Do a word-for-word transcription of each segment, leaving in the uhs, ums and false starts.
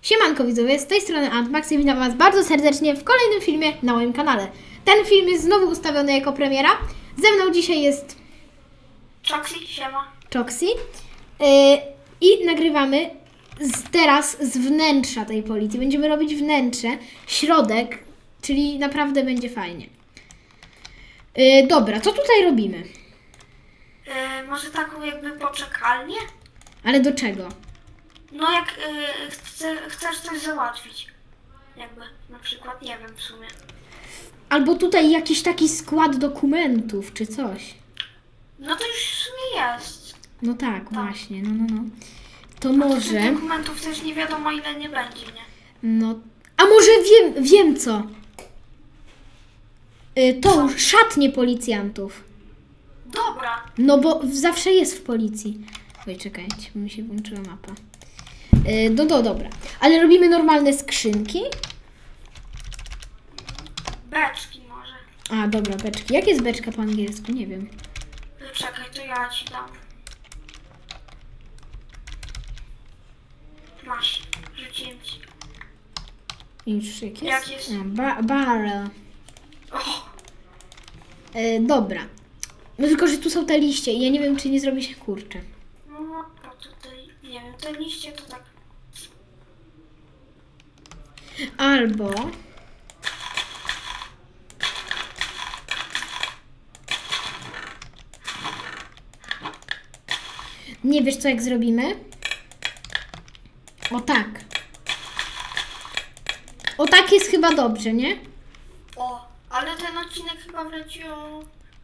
Siemanko widzowie, z tej strony Antmax i witam Was bardzo serdecznie w kolejnym filmie na moim kanale. Ten film jest znowu ustawiony jako premiera. Ze mną dzisiaj jest Choxy, siema. Choxy yy, i nagrywamy z, teraz z wnętrza tej policji. Będziemy robić wnętrze, środek, czyli naprawdę będzie fajnie. Yy, dobra, co tutaj robimy? Yy, może taką jakby poczekalnię? Ale do czego? No jak yy, chce, chcesz coś załatwić. Jakby, na przykład, nie wiem w sumie. Albo tutaj jakiś taki skład dokumentów, czy coś. No to już w sumie jest. No tak, tak. właśnie, no, no, no. To A może... tych dokumentów też nie wiadomo ile nie będzie, nie? No... A może wiem, wiem co? Y, tą szatnię policjantów. Dobra. No bo zawsze jest w policji. Oj, czekajcie, bo mi się włączyła mapa. Yy, no, no dobra. Ale robimy normalne skrzynki? Beczki może. A, dobra, beczki. Jak jest beczka po angielsku? Nie wiem. Yy, czekaj, to ja ci dam. Masz, rzuciłem ci. Już jak jest? Jak jest? A, ba barrel. O! Yy, dobra. No tylko, że tu są te liście i ja nie wiem, czy nie zrobi się kurczę. No, a tutaj, nie wiem, te liście to tak... Albo... Nie wiesz co, jak zrobimy? O tak. O tak jest chyba dobrze, nie? O, ale ten odcinek chyba wleci o...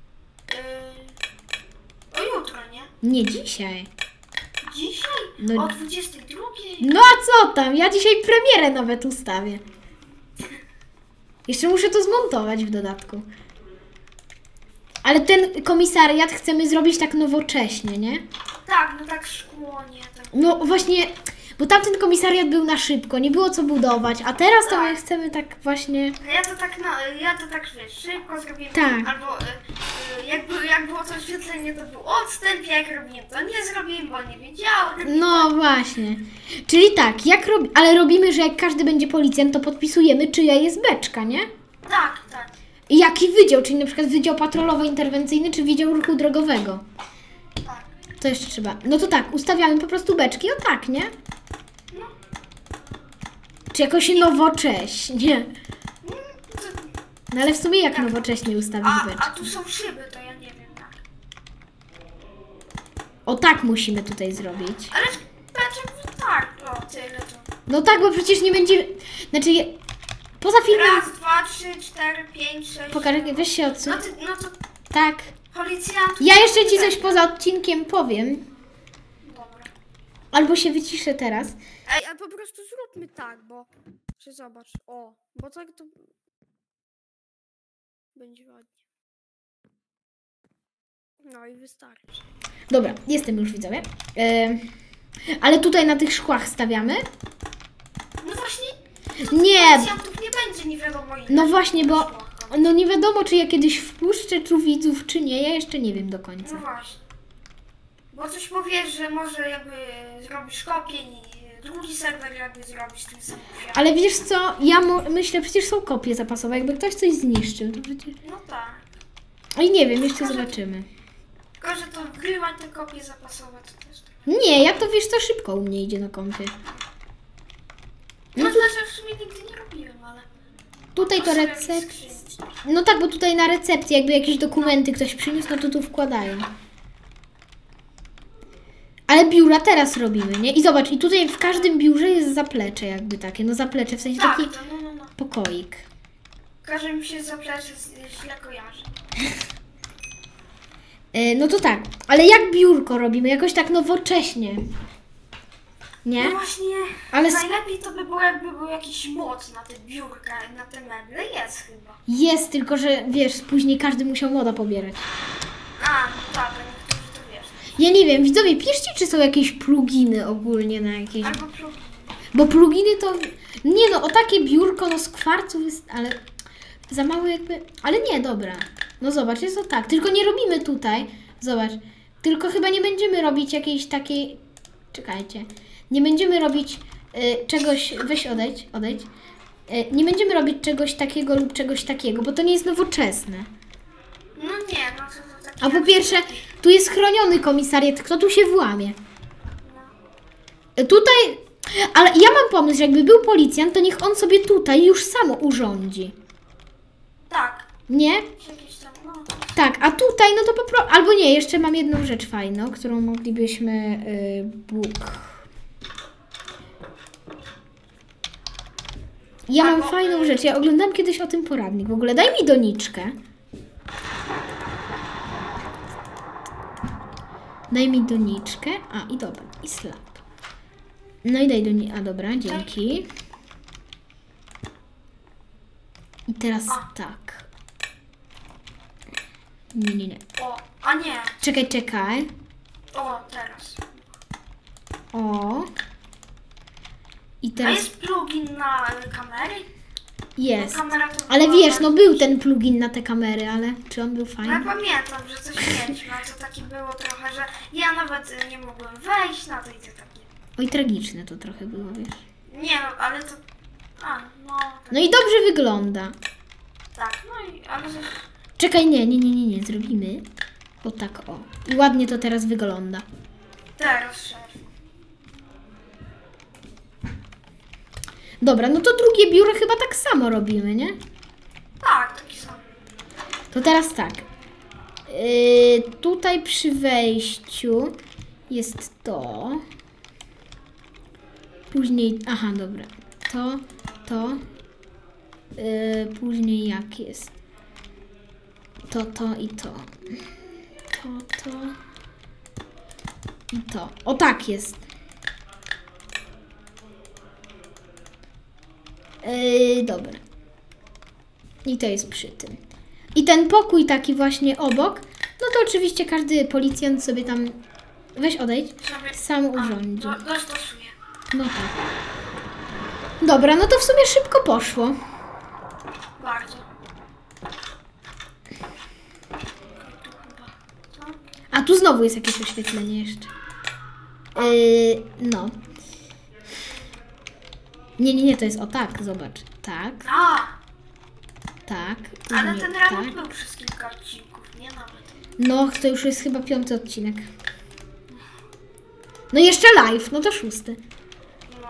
Yy, o jutro, nie? Nie dzisiaj. Dzisiaj? No- O dwudziestej drugiej? No a co tam? Ja dzisiaj premierę nawet ustawię. Jeszcze muszę to zmontować w dodatku. Ale ten komisariat chcemy zrobić tak nowocześnie, nie? Tak, no tak szkło, nie? Tak. No właśnie, bo tamten komisariat był na szybko, nie było co budować, a teraz to my Tak. chcemy tak właśnie... Ja to tak, no, ja to tak, wiesz, szybko zrobiłem. Tak. Albo y, y, jakby, jak było to oświetlenie, to był odstęp, jak robiłem, to nie zrobiłem, bo nie wiedziałem. No właśnie. Czyli tak, jak rob... ale robimy, że jak każdy będzie policjant, to podpisujemy, czyja jest beczka, nie? Tak, tak. I jaki wydział, czyli na przykład wydział patrolowo-interwencyjny, czy wydział ruchu drogowego. Tak. To jeszcze trzeba. No to tak, ustawiamy po prostu beczki, o tak, nie? No. Czy jakoś nowocześnie? Mm, to- No ale w sumie jak nowocześnie ustawić A, a beczki? tu są szyby, to ja nie wiem jak. O tak musimy tutaj zrobić. Ale beczek, tak, o tyle to. No tak, bo przecież nie będzie... Znaczy, je- poza filmem... Raz, dwa, trzy, cztery, pięć, sześć. Pokażę, weź się odsuń. No, ty, no to Tak. policjantów... Ja jeszcze ci coś poza odcinkiem powiem. Dobra. Albo się wyciszę teraz. Ej, a po prostu zróbmy tak, bo... Czy zobacz, o, bo tak to... Będzie ładnie. No i wystarczy. Dobra, jestem już, widzowie. E, ale tutaj na tych szkłach stawiamy. No właśnie... Nie, Policjantów nie będzie, nie wiadomo ile. no właśnie, bo no nie wiadomo, czy ja kiedyś wpuszczę tu widzów, czy nie. Ja jeszcze nie wiem do No końca. właśnie. Bo coś powiesz, że może jakby zrobisz kopię i drugi serwer jakby zrobisz tym samym światem. Ale wiesz co, ja mo- myślę, przecież są kopie zapasowe. Jakby ktoś coś zniszczył, to przecież... No tak. I nie wiem, jeszcze zobaczymy. Tylko, że to wgrywać te kopie zapasowe to też tak. Nie, ja to wiesz co, szybko u mnie idzie na kompie. No No to znaczy w sumie nigdy nie robiłem, ale... Tutaj to są jakieś recept... skrzynki. No tak, bo tutaj na recepcji jakby jakieś dokumenty ktoś przyniósł, no to tu wkładają. Ale biura teraz robimy, nie? I zobacz, i tutaj w każdym biurze jest zaplecze jakby takie, no zaplecze, w sensie Tak, taki to no, no, no. pokoik. Każe mi się zaplecze z- źle kojarzy. E, no to tak, ale jak biurko robimy? Jakoś tak nowocześnie. Nie? No właśnie, Ale s- najlepiej to by było jakby był jakiś moc na te biurka, na te meble. Jest chyba. Jest, tylko że wiesz, później każdy musiał moda pobierać. A, no tak, a niektórzy to wiesz. Ja nie wiem, widzowie, piszcie, czy są jakieś pluginy ogólnie na jakieś... Albo plug... Bo pluginy to... Nie no, o takie biurko, no z kwarcu jest, ale... Za mało jakby... Ale nie, dobra. No zobacz, jest to tak. Tylko nie robimy tutaj. Zobacz. Tylko chyba nie będziemy robić jakiejś takiej... Czekajcie. Nie będziemy robić y, czegoś, weź odejdź, odejdź. Y, nie będziemy robić czegoś takiego lub czegoś takiego, bo to nie jest nowoczesne. No nie, no to, to takie... A po pierwsze, tu jest chroniony komisariat, kto tu się włamie? Y, tutaj, ale ja mam pomysł, że jakby był policjant, to niech on sobie tutaj już samo urządzi. Tak. Nie? Jakieś tam, no. Tak, a tutaj, no to po prostu... Albo nie, jeszcze mam jedną rzecz fajną, którą moglibyśmy... Yy, Bóg... Ja mam Albo, fajną y- rzecz, ja oglądam kiedyś o tym poradnik. W ogóle daj mi doniczkę. Daj mi doniczkę. A, i dobra, i slap. No i daj doniczkę. A, dobra, dzięki. I teraz A. tak. Nie, nie, nie. O, a nie. Czekaj, czekaj. O, teraz. O. I A teraz jest plugin na y, kamery? jest. No, kamera to Ale była wiesz, no bardziej- był ten plugin na te kamery, ale czy on był No ja fajny? pamiętam, że coś mieliśmy, ale to takie było trochę, że ja nawet y, nie mogłem wejść na to i to takie. Oj, tragiczne to trochę było, wiesz. Nie no, ale to... A, no... Tak, No i dobrze wygląda. tak no i... Ale... Czekaj, nie, nie, nie, nie, nie, zrobimy. O tak, o. I ładnie to teraz wygląda. Teraz szef. Dobra, no to drugie biuro chyba tak samo robimy, nie? Tak, taki sam. To teraz tak. Yy, tutaj przy wejściu jest to. Później, aha, dobra. To, to. Yy, później jak jest? To, to i to. To, to. I to. O tak jest. Yy, dobra. I to jest przy tym. I ten pokój taki właśnie obok, no to oczywiście każdy policjant sobie tam, weź odejdź, Sobie... sam A, urządzi. do, dostosuje. No tak. Dobra, no to w sumie szybko poszło. Bardzo. Tu chyba. Co? A tu znowu jest jakieś oświetlenie jeszcze. Yy, no. Nie, nie, nie, to jest o tak, zobacz. Tak, A, tak. ale później ten remont tak. był przez kilka odcinków, nie nawet. No, to już jest chyba piąty odcinek. No jeszcze live, no to szósty. No.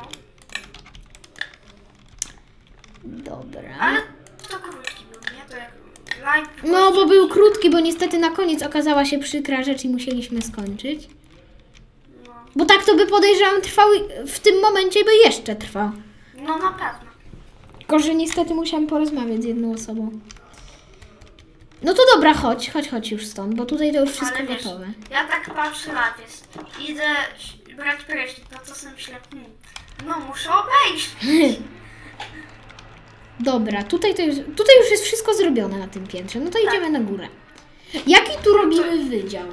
Dobra. Ale to krótki był, nie? To jak live... No, bo był krótki, bo niestety na koniec okazała się przykra rzecz i musieliśmy skończyć. No. Bo tak to by podejrzewam trwał w tym momencie, by jeszcze trwał. No na pewno. Tylko, że niestety musiałam porozmawiać z jedną osobą. No to dobra, chodź, chodź, chodź już stąd, bo tutaj to już wszystko Ale wiesz, gotowe. ja tak patrzę na wies. Idę ś- brać prysznic, no to sobie myślę, hmm, no muszę obejść. Dobra, tutaj, to już, tutaj już jest wszystko zrobione na tym piętrze, no to idziemy na górę. Jaki tu robimy wydział?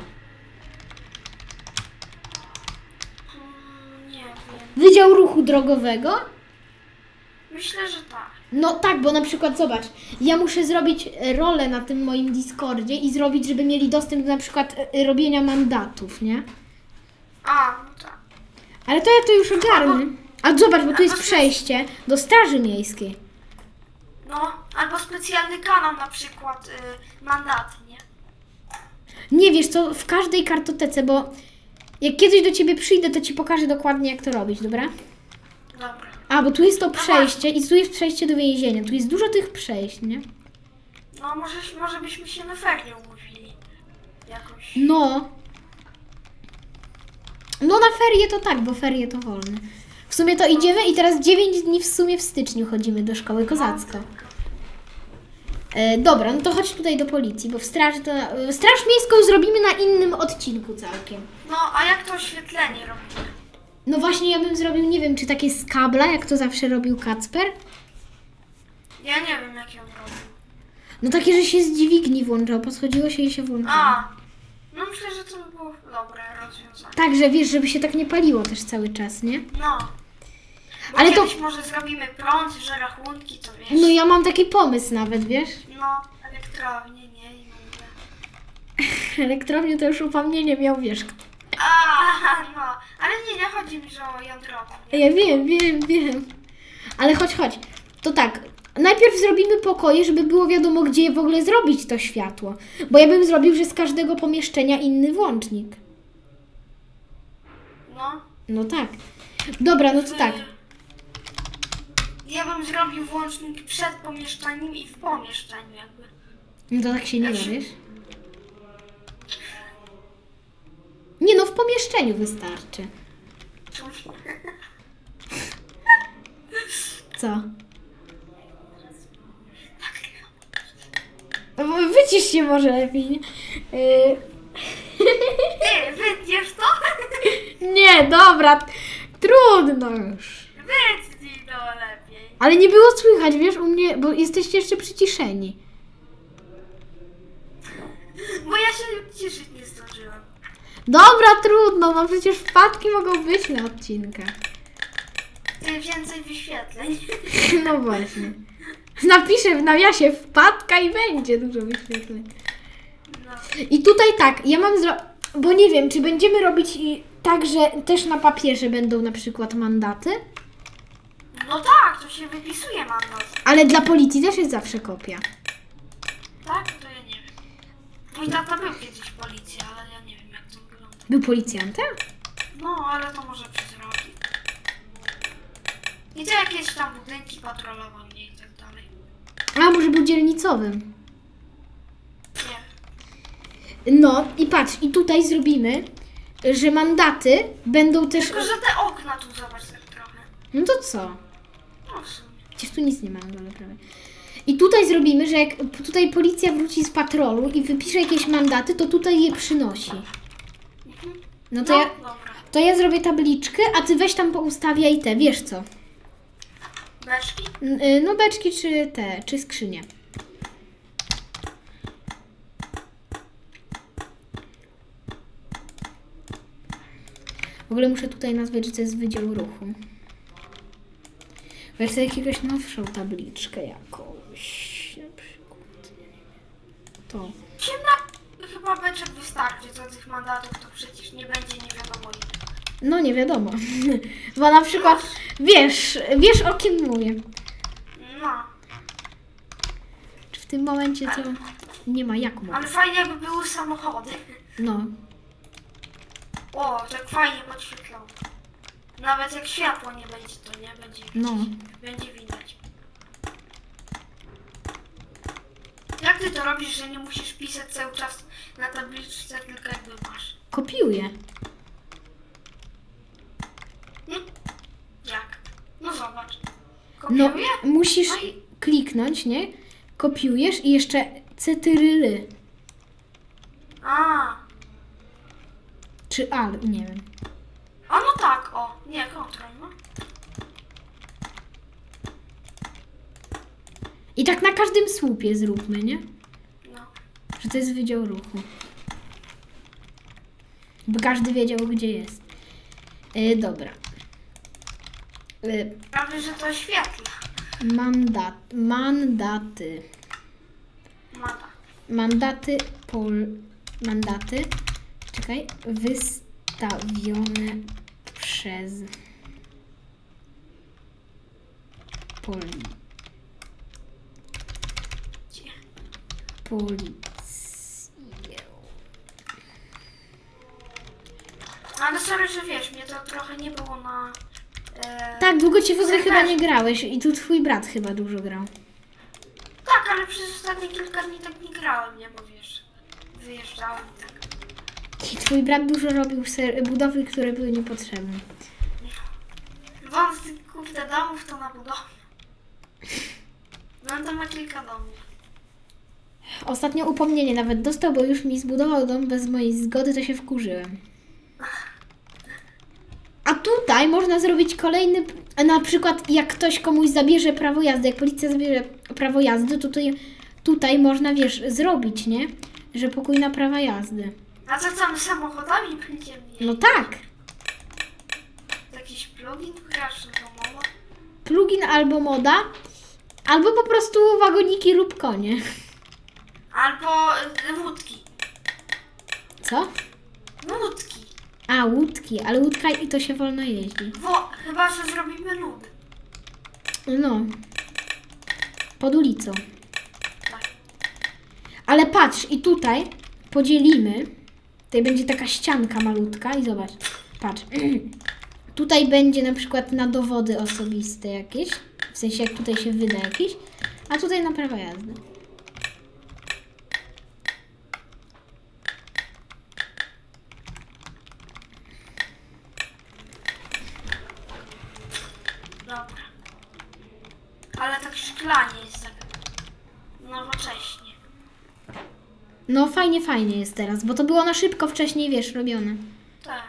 Hmm, nie wiem. Wydział ruchu drogowego? Myślę, że tak. No tak, bo na przykład zobacz, ja muszę zrobić e, rolę na tym moim Discordzie i zrobić, żeby mieli dostęp do na przykład e, robienia mandatów, nie? A, no tak. Ale to ja to już ogarnę. A zobacz, bo tu jest albo- przejście do Straży Miejskiej. No, albo specjalny kanał, na przykład y, mandaty, nie? Nie wiesz co, w każdej kartotece, bo jak kiedyś do ciebie przyjdę, to ci pokażę dokładnie jak to robić, dobra? Dobra. A, bo tu jest to przejście i tu jest przejście do więzienia. Tu jest dużo tych przejść, nie? No, może, może byśmy się na ferie umówili. Jakoś. No. No na ferie to tak, bo ferie to wolne. W sumie to idziemy i teraz dziewięć dni w sumie w styczniu chodzimy do szkoły kozacko. E, dobra, no to chodź tutaj do policji, bo w straży to... e, Straż Miejską zrobimy na innym odcinku całkiem. No, a jak to oświetlenie robimy? No właśnie ja bym zrobił, nie wiem, czy takie z kabla, jak to zawsze robił Kacper. Ja nie wiem, jak ją robił. No takie, że się z dźwigni włączało, poschodziło się i się włączało. A, no myślę, że to by było dobre rozwiązanie. Tak, że wiesz, żeby się tak nie paliło też cały czas, nie? No. Bo Ale to- kiedyś może zrobimy prąd, że rachunki, to wiesz. No ja mam taki pomysł nawet, wiesz? No, elektrownie, nie? I w ogóle. Elektrownię to już upomnienie miał, wiesz. A, no. Ale Ale nie, nie chodzi mi, że o jądrową. Ja wiem, wiem, wiem. Ale chodź, chodź. To tak, najpierw zrobimy pokoje, żeby było wiadomo, gdzie w ogóle zrobić to światło. Bo ja bym zrobił, że z każdego pomieszczenia inny włącznik. No. No tak. Dobra, no to tak. Ja bym zrobił włącznik przed pomieszczeniem i w pomieszczeniu jakby. No to tak się nie da, Znaczy- wiesz? Nie no, w pomieszczeniu wystarczy. Co? Wycisz się może lepiej. Yy... Ty, wytniesz to? Nie, dobra. Trudno już. Wytnij to lepiej. Ale nie było słychać, wiesz, u mnie, bo jesteście jeszcze przyciszeni. Bo ja się cieszyć nie zdążyłam. Dobra, trudno, no przecież wpadki mogą być na odcinkach. Ty, więcej wyświetleń. No właśnie. Napiszę w nawiasie wpadka i będzie dużo wyświetleń. No. I tutaj tak, ja mam zro... Bo nie wiem, czy będziemy robić i tak, że też na papierze będą na przykład mandaty, No tak, to się wypisuje mandat. ale dla policji też jest zawsze kopia. Tak? To ja nie wiem. Mój tata był kiedyś w policji, ale ja nie wiem jak to wygląda. Był policjantem? No, ale to może przez roki. I to jakieś tam budynki patrolował mnie i tak dalej. A, może był dzielnicowym. Nie. No i patrz, i tutaj zrobimy, że mandaty będą też... Tylko, że te okna tu zobacz tak trochę. No to co? No w sumie. Przecież tu nic nie ma na dole prawie. I tutaj zrobimy, że jak tutaj policja wróci z patrolu i wypisze jakieś mandaty, to tutaj je przynosi. No to, No, ja, dobra. to ja zrobię tabliczkę, a ty weź tam poustawiaj te, wiesz co? Beczki? N- y, No beczki czy te, czy skrzynie. W ogóle muszę tutaj nazwać, że to jest Wydział Ruchu. Weź sobie jakąś nowszą tabliczkę jakąś. Na przykład, nie wiem. To. Ciemna chyba beczek wystarczy, co tych mandatów to przecież nie będzie nie wiadomo ile. No nie wiadomo. Bo na przykład, wiesz, wiesz o kim mówię. No, Czy w tym momencie to nie ma jak mówić. ale fajnie jakby były samochody. No. O, tak fajnie podświetlone. Nawet jak światło nie będzie, to nie będzie widać. No. Będzie widać. Jak ty to robisz, że nie musisz pisać cały czas na tabliczce, tylko jakby masz? Kopiuję. Hmm? Jak? No zobacz. No, Kopiuję? musisz No i- kliknąć, nie? Kopiujesz i jeszcze cetyryly. A, Czy al, nie wiem. a no tak, o. Nie, kontrol, no. I tak na każdym słupie zróbmy, nie? No. Że to jest Wydział Ruchu. By każdy wiedział, gdzie jest. Yy, dobra. Yy, Prawie, że to świetla. mandat, mandaty. Mata. Mandaty pol... Mandaty. Czekaj. Wystawione przez poli... Gdzie? Policję. Ale sorry, że wiesz, mnie to trochę nie było na... E... Tak, długo cię w ogóle serwerze. chyba nie grałeś i tu twój brat chyba dużo grał. Tak, ale przez ostatnie kilka dni tak nie grałem, nie, bo wiesz, wyjeżdżałem i tak. I twój brat dużo robił ser- budowy, które były niepotrzebne. Wam z tych kurde domów to na budowę. No to ma kilka domów. Ostatnio upomnienie nawet dostał, bo już mi zbudował dom bez mojej zgody, to się wkurzyłem. A tutaj można zrobić kolejny, na przykład jak ktoś komuś zabierze prawo jazdy, jak policja zabierze prawo jazdy, to tutaj, tutaj można, wiesz, zrobić, nie? Że pokój na prawa jazdy. A co tam samochodami będziemy mieli? No tak, Jakiś plugin grasz domowo? plugin albo moda, albo po prostu wagoniki lub konie. Albo y, łódki. Co? Łódki. A, łódki, ale łódka i to się wolno jeździ. Wo, chyba, że zrobimy lód. No. Pod ulicą. Tak. Ale patrz, i tutaj podzielimy. Tutaj będzie taka ścianka malutka i zobacz. Patrz. Tutaj będzie na przykład na dowody osobiste jakieś. W sensie jak tutaj się wyda jakieś. A tutaj na prawo jazdy. Dobra. Ale tak szklanie jest tak nowocześnie. No fajnie, fajnie jest teraz, bo to było na szybko wcześniej, wiesz, robione. Tak.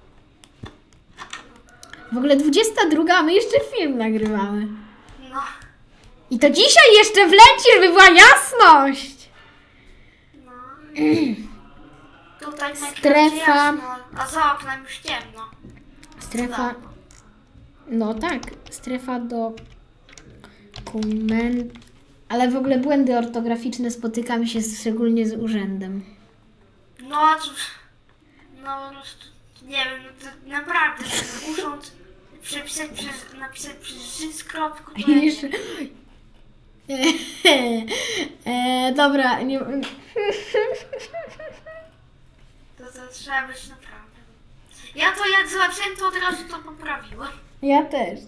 W ogóle dwudziesta druga, a my jeszcze film nagrywamy. No. I to dzisiaj jeszcze wleci, żeby była jasność. No. Tutaj na Strefa. jasno, a za oknem już ciemno. Strefa, no tak, strefa do dokument. Ale w ogóle błędy ortograficzne spotykamy się szczególnie z urzędem. No, a cóż, no, nie wiem, no to naprawdę, ten urząd przepisać przez, napisać przez życ kropku, to ja nie Jeszcze... e, dobra, nie... to, to trzeba być naprawdę. Ja to jak zobaczyłem, to od razu to poprawiłem. Ja też.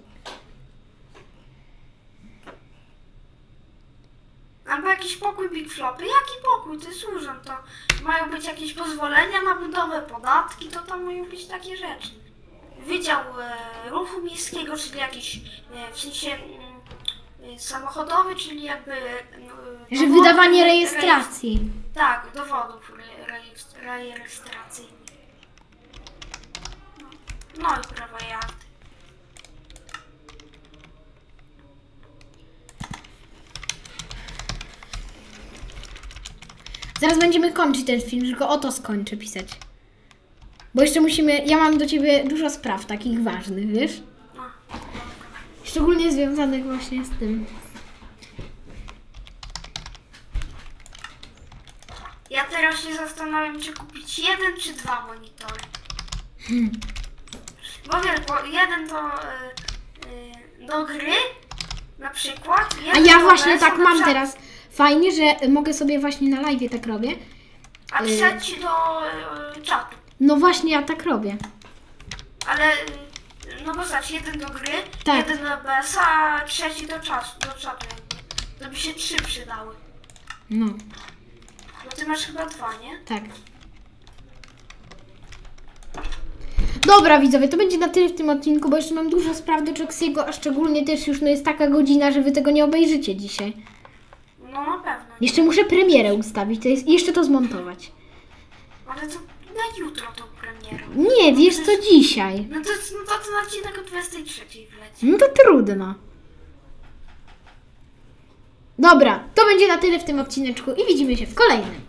Albo jakiś pokój Big Flopy. Jaki pokój? To jest urząd. To mają być jakieś pozwolenia na budowę, podatki, to tam mają być takie rzeczy. Wydział e, ruchu miejskiego, czyli jakiś e, w sensie e, samochodowy, czyli jakby... E, Że dowody, wydawanie rejestr- rejestracji. Tak, dowodów re, rejestr, rejestracyjnych. No, no i prawo jazdy. Zaraz będziemy kończyć ten film, tylko o to skończę pisać. Bo jeszcze musimy, ja mam do ciebie dużo spraw takich ważnych, wiesz? No. Szczególnie związanych właśnie z tym. Ja teraz się zastanawiam, czy kupić jeden czy dwa monitory. Hmm. Bo wiesz, bo jeden do, y, y, do gry na przykład. A jeden ja do właśnie O B S-a tak na mam przykład, teraz. Fajnie, że mogę sobie właśnie na live tak robię. A y- trzeci do y, czatu. No właśnie, ja tak robię. Ale, y, no bo zobacz, jeden do gry, Tak. jeden do O B S-a, a trzeci do czasu, do czatu jakby. To by się trzy przydały. No, Bo ty masz chyba dwa, nie? tak. Dobra widzowie, to będzie na tyle w tym odcinku, bo jeszcze mam dużo spraw do Joxiego, a szczególnie też już no jest taka godzina, że wy tego nie obejrzycie dzisiaj. No na pewno. Jeszcze muszę premierę ustawić, to jest, i jeszcze to zmontować. Ale to na jutro tą premierę. Nie, wiesz co, dzisiaj. No to, no to, to na odcinek o dwudziestej trzeciej wleci. No to trudno. Dobra, to będzie na tyle w tym odcineczku i widzimy się w kolejnym.